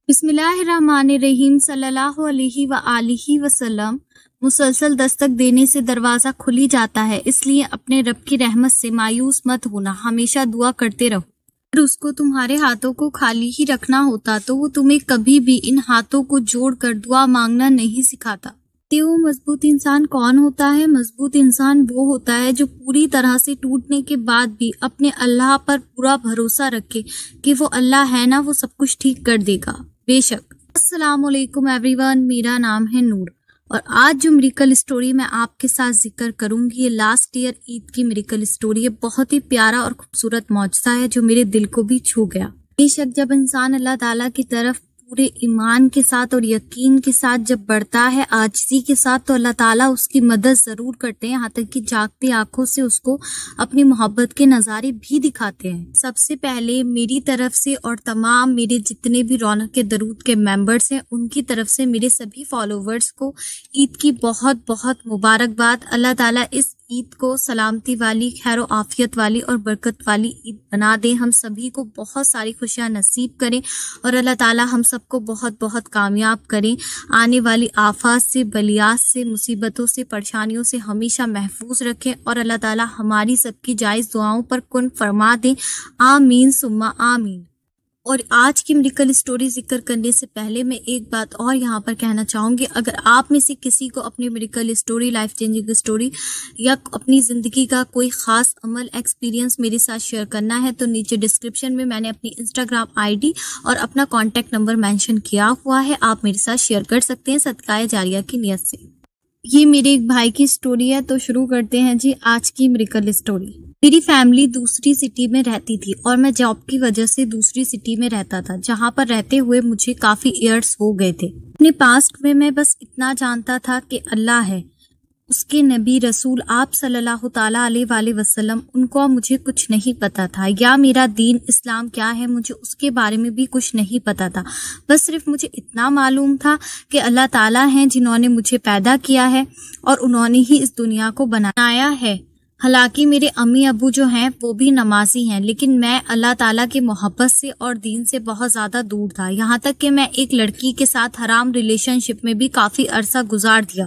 बिस्मिल्लाहिर्रहमानिर्रहीम सल्लल्लाहु अलैहि व आलिहि वसल्लम। मुसलसल दस्तक देने से दरवाज़ा खुल ही जाता है, इसलिए अपने रब की रहमत से मायूस मत होना, हमेशा दुआ करते रहो। अगर उसको तुम्हारे हाथों को खाली ही रखना होता तो वो तुम्हें कभी भी इन हाथों को जोड़कर दुआ मांगना नहीं सिखाता। वो मजबूत इंसान कौन होता है? मजबूत इंसान वो होता है जो पूरी तरह से टूटने के बाद भी अपने अल्लाह पर पूरा भरोसा रखे कि वो अल्लाह है ना, वो सब कुछ ठीक कर देगा बेशक। अस्सलाम वालेकुम एवरीवन, मेरा नाम है नूर और आज जो मिरेकल स्टोरी मैं आपके साथ जिक्र करूंगी ये लास्ट ईयर ईद की मिरेकल स्टोरी है। बहुत ही प्यारा और खूबसूरत मौजज़ा है जो मेरे दिल को भी छू गया। बेशक जब इंसान अल्लाह ताला की तरफ पूरे ईमान के साथ और यकीन के साथ जब बढ़ता है, आजिज़ी के साथ, तो अल्लाह ताला उसकी मदद जरूर करते हैं, यहाँ तक कि जागती आंखों से उसको अपनी मोहब्बत के नज़ारे भी दिखाते हैं। सबसे पहले मेरी तरफ से और तमाम मेरे जितने भी रौनक के दरूद के मेंबर्स हैं उनकी तरफ से मेरे सभी फॉलोवर्स को ईद की बहुत बहुत मुबारकबाद। अल्लाह ताला इस ईद को सलामती वाली, खैर आफियत वाली और बरकत वाली ईद बना दे। हम सभी को बहुत सारी खुशियां नसीब करें और अल्लाह ताला हम सबको बहुत बहुत कामयाब करें। आने वाली आफात से, बलियात से, मुसीबतों से, परेशानियों से हमेशा महफूज रखें और अल्लाह ताला हमारी सबकी जायज़ दुआओं पर कुन फरमा दें। आमीन सुम्मा आमीन। और आज की मिरेकल स्टोरी जिक्र करने से पहले मैं एक बात और यहाँ पर कहना चाहूँगी। अगर आप में से किसी को अपनी miracle story, life changing story या अपनी ज़िंदगी का कोई ख़ास अमल, एक्सपीरियंस मेरे साथ शेयर करना है तो नीचे डिस्क्रिप्शन में मैंने अपनी इंस्टाग्राम आईडी और अपना कॉन्टैक्ट नंबर मेंशन किया हुआ है, आप मेरे साथ शेयर कर सकते हैं सदकाए जारिया की नियत से। ये मेरे एक भाई की स्टोरी है, तो शुरू करते हैं जी आज की मिरेकल स्टोरी। मेरी फैमिली दूसरी सिटी में रहती थी और मैं जॉब की वजह से दूसरी सिटी में रहता था, जहाँ पर रहते हुए मुझे काफ़ी ईयर्स हो गए थे। अपने पास्ट में मैं बस इतना जानता था कि अल्लाह है, उसके नबी रसूल आप सल्लल्लाहु ताला अलैहि वसल्लम, उनको मुझे कुछ नहीं पता था, या मेरा दीन इस्लाम क्या है मुझे उसके बारे में भी कुछ नहीं पता था। बस सिर्फ मुझे इतना मालूम था कि अल्लाह ताला हैं जिन्होंने मुझे पैदा किया है और उन्होंने ही इस दुनिया को बनाया है। हालांकि मेरे अम्मी अबू जो हैं वो भी नमाजी हैं, लेकिन मैं अल्लाह ताला की मोहब्बत से और दीन से बहुत ज़्यादा दूर था। यहाँ तक कि मैं एक लड़की के साथ हराम रिलेशनशिप में भी काफ़ी अरसा गुजार दिया।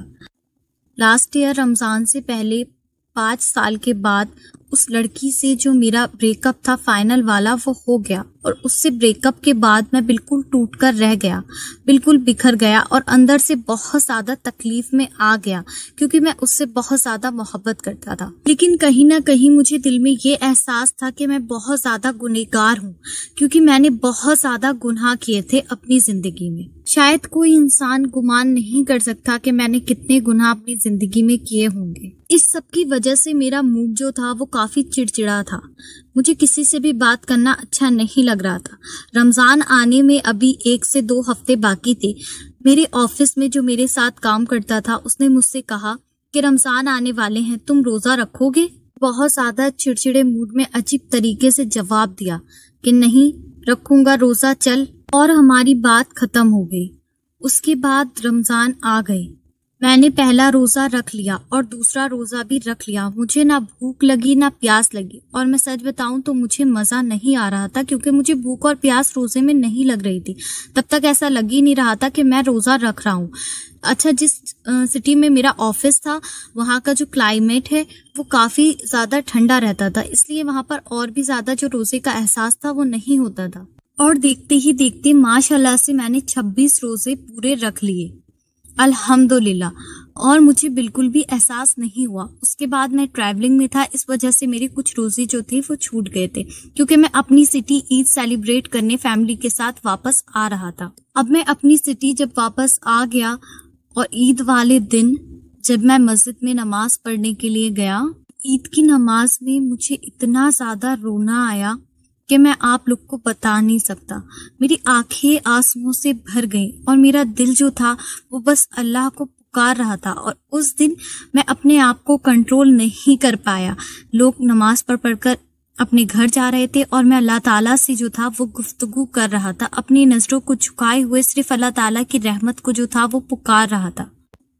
लास्ट ईयर रमज़ान से पहले 5 साल के बाद उस लड़की से जो मेरा ब्रेकअप था फाइनल वाला, वो हो गया और उससे ब्रेकअप के बाद मैं बिल्कुल टूट कर रह गया, बिल्कुल बिखर गया और अंदर से बहुत ज़्यादा तकलीफ में आ गया क्योंकि मैं उससे बहुत ज़्यादा मोहब्बत करता था। लेकिन कहीं ना कहीं मुझे दिल में ये एहसास था कि मैं बहुत ज़्यादा गुनहगार हूँ क्योंकि मैंने बहुत ज़्यादा गुनाह किए थे अपनी ज़िंदगी में। शायद कोई इंसान गुमान नहीं कर सकता कि मैंने कितने गुनाह अपनी ज़िंदगी में किए होंगे। इस सब की वजह से मेरा मूड जो था वो काफ़ी चिड़चिड़ा था, मुझे किसी से भी बात करना अच्छा नहीं लग रहा था। रमज़ान आने में अभी 1 से 2 हफ्ते बाकी थे। मेरे ऑफिस में जो मेरे साथ काम करता था उसने मुझसे कहा कि रमज़ान आने वाले हैं, तुम रोज़ा रखोगे? बहुत ज़्यादा चिड़चिड़े मूड में अजीब तरीके से जवाब दिया कि नहीं रखूंगा रोज़ा, चल, और हमारी बात ख़त्म हो गई। उसके बाद रमज़ान आ गए, मैंने पहला रोज़ा रख लिया और दूसरा रोज़ा भी रख लिया। मुझे ना भूख लगी ना प्यास लगी और मैं सच बताऊं तो मुझे मज़ा नहीं आ रहा था क्योंकि मुझे भूख और प्यास रोज़े में नहीं लग रही थी। तब तक ऐसा लग ही नहीं रहा था कि मैं रोज़ा रख रहा हूँ। अच्छा, जिस सिटी में मेरा ऑफिस था वहाँ का जो क्लाइमेट है वो काफ़ी ज़्यादा ठंडा रहता था, इसलिए वहाँ पर और भी ज़्यादा जो रोज़े का एहसास था वो नहीं होता था। और देखते ही देखते माशाल्लाह से मैंने 26 रोज़े पूरे रख लिए अल्हम्दुलिल्लाह, और मुझे बिल्कुल भी एहसास नहीं हुआ। उसके बाद मैं ट्रैवलिंग में था, इस वजह से मेरे कुछ रोज़े जो थे वो छूट गए थे क्योंकि मैं अपनी सिटी ईद सेलिब्रेट करने फैमिली के साथ वापस आ रहा था। अब मैं अपनी सिटी जब वापस आ गया और ईद वाले दिन जब मैं मस्जिद में नमाज पढ़ने के लिए गया, ईद की नमाज में मुझे इतना ज़्यादा रोना आया कि मैं आप लोग को बता नहीं सकता। मेरी आंखें आंसुओं से भर गईं और मेरा दिल जो था वो बस अल्लाह को पुकार रहा था। और उस दिन मैं अपने आप को कंट्रोल नहीं कर पाया। लोग नमाज पढ़कर अपने घर जा रहे थे और मैं अल्लाह ताला से जो था वो गुफ्तगू कर रहा था, अपनी नज़रों को झुकाए हुए सिर्फ अल्लाह ताला की रहमत को जो था वो पुकार रहा था।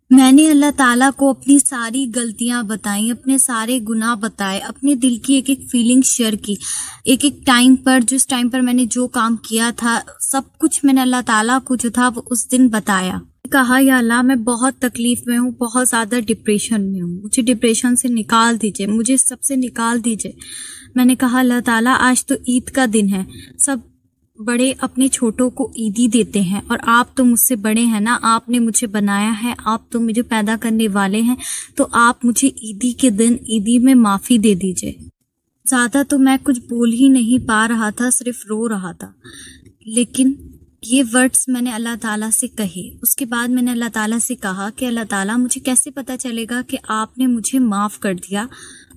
मैंने अल्लाह ताला को अपनी सारी गलतियां बताई, अपने सारे गुनाह बताए, अपने दिल की एक एक फीलिंग शेयर की। एक एक टाइम पर, जिस टाइम पर मैंने जो काम किया था, सब कुछ मैंने अल्लाह ताला को जो था वो उस दिन बताया। कहा, या अल्लाह, मैं बहुत तकलीफ में हूँ, बहुत ज्यादा डिप्रेशन में हूँ, मुझे डिप्रेशन से निकाल दीजिए, मुझे सबसे निकाल दीजिए। मैंने कहा, अल्लाह ताला, आज तो ईद का दिन है, सब बड़े अपने छोटों को ईदी देते हैं, और आप तो मुझसे बड़े हैं ना, आपने मुझे बनाया है, आप तो मुझे पैदा करने वाले हैं, तो आप मुझे ईदी के दिन ईदी में माफी दे दीजिए। ज्यादा तो मैं कुछ बोल ही नहीं पा रहा था, सिर्फ रो रहा था। लेकिन ये वर्ड्स मैंने अल्लाह ताला से कहे। उसके बाद मैंने अल्लाह ताला से कहा कि अल्लाह ताला, मुझे कैसे पता चलेगा कि आपने मुझे माफ कर दिया।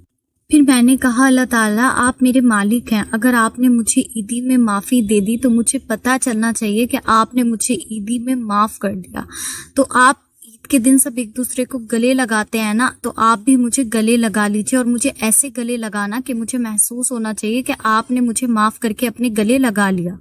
फिर मैंने कहा, अल्लाह ताला, आप मेरे मालिक हैं, अगर आपने मुझे ईदी में माफ़ी दे दी तो मुझे पता चलना चाहिए कि आपने मुझे ईदी में माफ़ कर दिया। तो आप ईद के दिन सब एक दूसरे को गले लगाते हैं ना, तो आप भी मुझे गले लगा लीजिए, और मुझे ऐसे गले लगाना कि मुझे महसूस होना चाहिए कि आपने मुझे माफ़ करके अपने गले लगा लिया।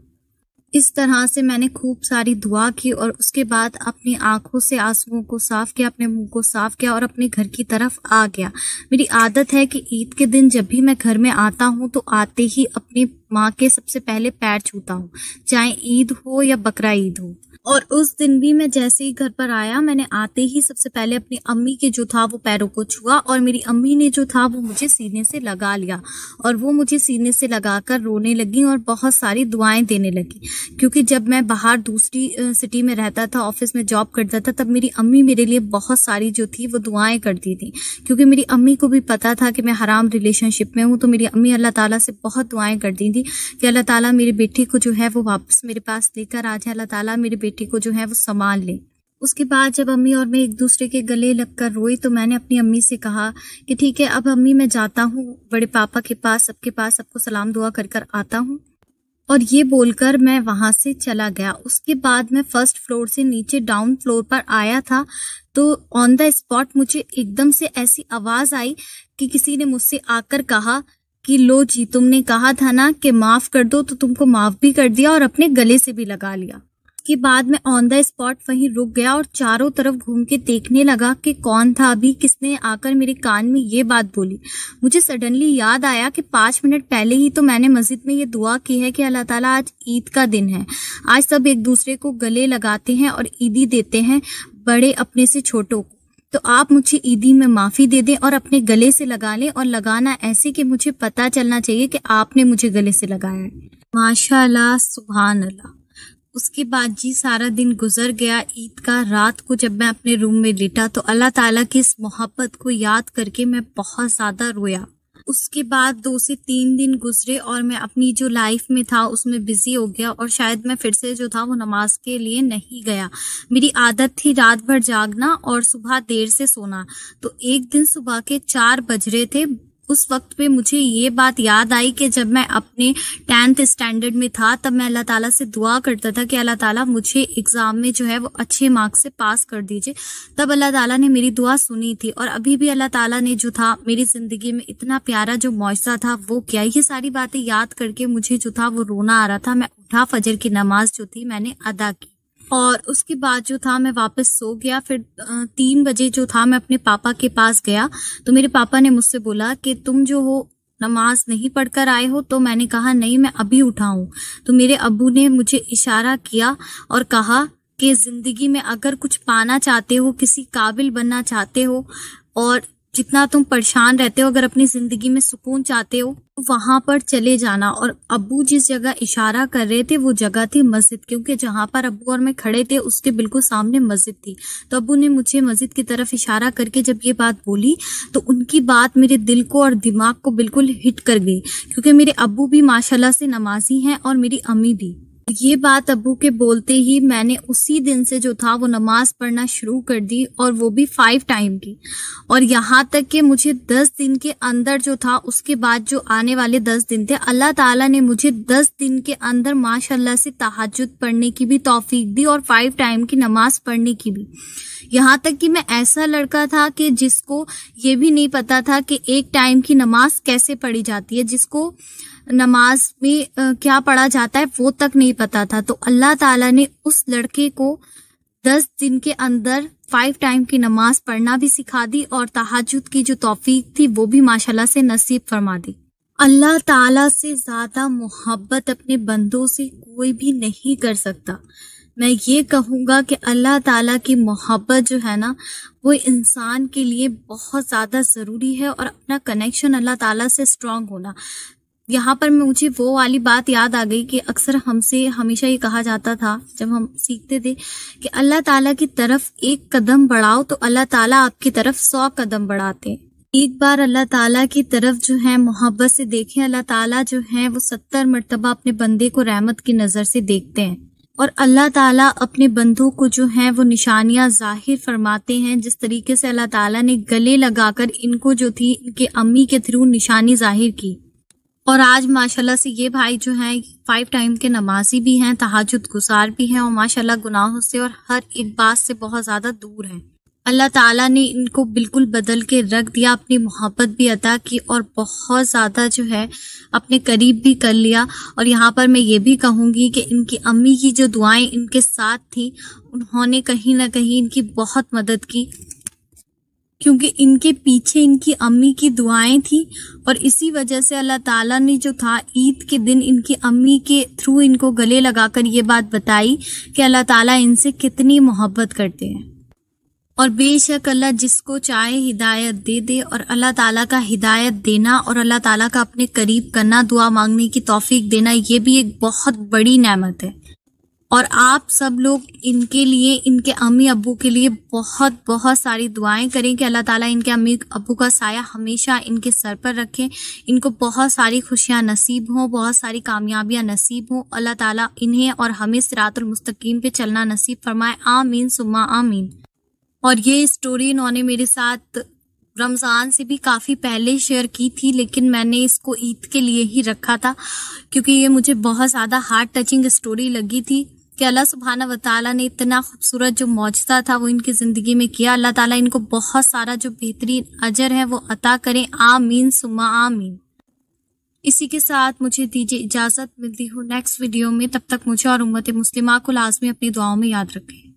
इस तरह से मैंने खूब सारी दुआ की, और उसके बाद अपनी आंखों से आंसुओं को साफ किया, अपने मुंह को साफ किया, और अपने घर की तरफ आ गया। मेरी आदत है कि ईद के दिन जब भी मैं घर में आता हूँ तो आते ही अपनी माँ के सबसे पहले पैर छूता हूँ, चाहे ईद हो या बकरा ईद हो। और उस दिन भी मैं जैसे ही घर पर आया, मैंने आते ही सबसे पहले अपनी अम्मी के जो था वो पैरों को छुआ, और मेरी अम्मी ने जो था वो मुझे सीने से लगा लिया, और वो मुझे सीने से लगाकर रोने लगी और बहुत सारी दुआएं देने लगी। क्योंकि जब मैं बाहर दूसरी सिटी में रहता था, ऑफिस में जॉब करता था, तब मेरी अम्मी मेरे लिए बहुत सारी जो थी वो दुआएं करती थी। क्योंकि मेरी अम्मी को भी पता था कि मैं हराम रिलेशनशिप में हूँ, तो मेरी अम्मी अल्लाह ताला से बहुत दुआएं करती थी कि अल्लाह ताला मेरी बेटी को जो है वो वापस मेरे पास लेकर आ जाए, अल्लाह ताला मेरी बेटी को जो है वो संभाल ले। उसके बाद जब अम्मी और मैं एक दूसरे के गले लगकर रोई, तो मैंने अपनी अम्मी से कहा कि ठीक है, अब अम्मी मैं जाता हूँ बड़े पापा के पास, सबके पास सबको सलाम दुआ कर कर आता हूँ। और ये बोलकर मैं वहां से चला गया। उसके बाद मैं फर्स्ट फ्लोर से नीचे डाउन फ्लोर पर आया था, तो ऑन द स्पॉट मुझे एकदम से ऐसी आवाज आई कि किसी ने मुझसे आकर कहा कि लो जी, तुमने कहा था ना कि माफ कर दो, तो तुमको माफ भी कर दिया और अपने गले से भी लगा लिया। के बाद मैं ऑन द स्पॉट वहीं रुक गया और चारों तरफ घूम के देखने लगा कि कौन था अभी, किसने आकर मेरे कान में ये बात बोली। मुझे सडनली याद आया कि 5 मिनट पहले ही तो मैंने मस्जिद में ये दुआ की है कि अल्लाह ताला, आज ईद का दिन है, आज सब एक दूसरे को गले लगाते हैं और ईदी देते हैं, बड़े अपने से छोटों को, तो आप मुझे ईदी में माफी दे दें और अपने गले से लगा लें, और लगाना ऐसे कि मुझे पता चलना चाहिए कि आपने मुझे गले से लगाया है। माशाअल्लाह, सुभान अल्लाह। उसके बाद जी सारा दिन गुजर गया। ईद का रात को जब मैं अपने रूम में लेटा तो अल्लाह ताला की इस मोहब्बत को याद करके मैं बहुत ज्यादा रोया। उसके बाद 2 से 3 दिन गुजरे और मैं अपनी जो लाइफ में था उसमें बिजी हो गया, और शायद मैं फिर से जो था वो नमाज के लिए नहीं गया। मेरी आदत थी रात भर जागना और सुबह देर से सोना। तो एक दिन सुबह के 4 बज रहे थे, उस वक्त पे मुझे ये बात याद आई कि जब मैं अपने 10th स्टैंडर्ड में था तब मैं अल्लाह ताला से दुआ करता था कि अल्लाह ताला मुझे एग्जाम में जो है वो अच्छे मार्क्स से पास कर दीजिए। तब अल्लाह ताला ने मेरी दुआ सुनी थी, और अभी भी अल्लाह ताला ने जो था मेरी जिंदगी में इतना प्यारा जो मौजज़ा था वो किया। ये सारी बातें याद करके मुझे जो था वो रोना आ रहा था। मैं उठा, फजर की नमाज जो थी मैंने अदा की, और उसके बाद जो था मैं वापस सो गया। फिर 3 बजे जो था मैं अपने पापा के पास गया, तो मेरे पापा ने मुझसे बोला कि तुम जो हो नमाज नहीं पढ़कर आए हो। तो मैंने कहा नहीं, मैं अभी उठा हूँ। तो मेरे अब्बू ने मुझे इशारा किया और कहा कि जिंदगी में अगर कुछ पाना चाहते हो, किसी काबिल बनना चाहते हो, और जितना तुम परेशान रहते हो, अगर अपनी जिंदगी में सुकून चाहते हो तो वहां पर चले जाना। और अब्बू जिस जगह इशारा कर रहे थे वो जगह थी मस्जिद, क्योंकि जहां पर अब्बू और मैं खड़े थे उसके बिल्कुल सामने मस्जिद थी। तो अब्बू ने मुझे मस्जिद की तरफ इशारा करके जब ये बात बोली तो उनकी बात मेरे दिल को और दिमाग को बिल्कुल हिट कर गई, क्योंकि मेरे अब्बू भी माशाल्लाह से नमाजी हैं और मेरी अम्मी भी। ये बात अब्बू के बोलते ही मैंने उसी दिन से जो था वो नमाज पढ़ना शुरू कर दी, और वो भी 5 टाइम की। और यहाँ तक कि मुझे 10 दिन के अंदर जो था, उसके बाद जो आने वाले 10 दिन थे, अल्लाह ताला ने मुझे 10 दिन के अंदर माशाल्लाह से तहज्जुद पढ़ने की भी तौफीक दी और 5 टाइम की नमाज पढ़ने की भी। यहाँ तक कि मैं ऐसा लड़का था कि जिसको ये भी नहीं पता था कि 1 टाइम की नमाज कैसे पढ़ी जाती है, जिसको नमाज में क्या पढ़ा जाता है वो तक नहीं पता था। तो अल्लाह ताला ने उस लड़के को 10 दिन के अंदर 5 टाइम की नमाज पढ़ना भी सिखा दी और तहज्जुद की जो तौफीक थी वो भी माशाल्लाह से नसीब फरमा दी। अल्लाह ताला से ज्यादा मोहब्बत अपने बंदों से कोई भी नहीं कर सकता। मैं ये कहूँगा कि अल्लाह ताला की मोहब्बत जो है ना वो इंसान के लिए बहुत ज़्यादा ज़रूरी है, और अपना कनेक्शन अल्लाह ताला से स्ट्रांग होना। यहाँ पर मुझे वो वाली बात याद आ गई कि अक्सर हमसे हमेशा ये कहा जाता था जब हम सीखते थे कि अल्लाह ताला की तरफ एक कदम बढ़ाओ तो अल्लाह ताला आपकी तरफ 100 कदम बढ़ाते हैं। एक बार अल्लाह ताला की तरफ जो है मोहब्बत से देखें, अल्लाह ताला जो है वो 70 मर्तबा अपने बंदे को रहमत की नज़र से देखते हैं, और अल्लाह ताला अपने बंदों को जो है वो निशानियां जाहिर फरमाते हैं। जिस तरीके से अल्लाह ताला ने गले लगाकर इनको जो थी इनके अम्मी के थ्रू निशानी जाहिर की, और आज माशाल्लाह से ये भाई जो हैं 5 टाइम के नमाजी भी हैं, तहज्जुद गुजार भी हैं, और माशाल्लाह गुनाहों से और हर एक बात से बहुत ज़्यादा दूर हैं। अल्लाह ताला ने इनको बिल्कुल बदल के रख दिया, अपनी मोहब्बत भी अता की और बहुत ज़्यादा जो है अपने करीब भी कर लिया। और यहाँ पर मैं ये भी कहूँगी कि इनकी अम्मी की जो दुआएं इनके साथ थी, उन्होंने कहीं ना कहीं इनकी बहुत मदद की, क्योंकि इनके पीछे इनकी अम्मी की दुआएं थी। और इसी वजह से अल्लाह ताला ने जो था ईद के दिन इनकी अम्मी के थ्रू इनको गले लगाकर ये बात बताई कि अल्लाह ताला इनसे कितनी मोहब्बत करते हैं। और बेशक अल्लाह जिसको चाहे हिदायत दे दे, और अल्लाह ताला का हिदायत देना और अल्लाह ताला का अपने करीब करना, दुआ मांगने की तौफीक देना, ये भी एक बहुत बड़ी नेमत है। और आप सब लोग इनके लिए, इनके अम्मी अब्बू के लिए बहुत बहुत सारी दुआएं करें कि अल्लाह ताला इनके अम्मी अब्बू का साया हमेशा इनके सर पर रखें, इनको बहुत सारी खुशियां नसीब हों, बहुत सारी कामयाबियां नसीब हों। अल्लाह ताला इन्हें और हमें सिरातुल मुस्तकीम पे चलना नसीब फरमाए, आमीन सुम्मा आमीन। और ये स्टोरी इन्होंने मेरे साथ रमज़ान से भी काफ़ी पहले शेयर की थी, लेकिन मैंने इसको ईद के लिए ही रखा था क्योंकि ये मुझे बहुत ज़्यादा हार्ट टचिंग स्टोरी लगी थी कि अल्लाह सुब्हाना व तआला ने इतना खूबसूरत जो मौजज़ा था वो इनकी ज़िंदगी में किया। अल्लाह ताला इनको बहुत सारा जो बेहतरीन अजर है वो अता करें, आमीन सुम्मा आमीन। इसी के साथ मुझे दीजिए इजाज़त, मिलती हूँ नेक्स्ट वीडियो में। तब तक मुझे और उम्मत मुस्लिमा को लाज़मी अपनी दुआओं में याद रखें।